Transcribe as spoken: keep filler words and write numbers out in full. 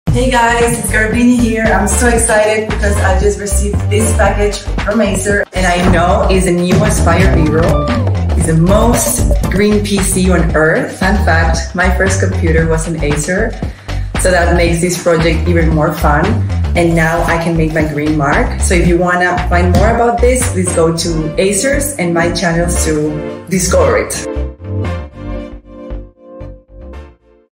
Hey guys, it's Garbiñe here. I'm so excited because I just received this package from Acer and I know it's a new Aspire Vero. It's the most green P C on earth. Fun fact, my first computer was an Acer, so that makes this project even more fun. And now I can make my green mark. So if you wanna find more about this, please go to Acer's and my channels to discover it.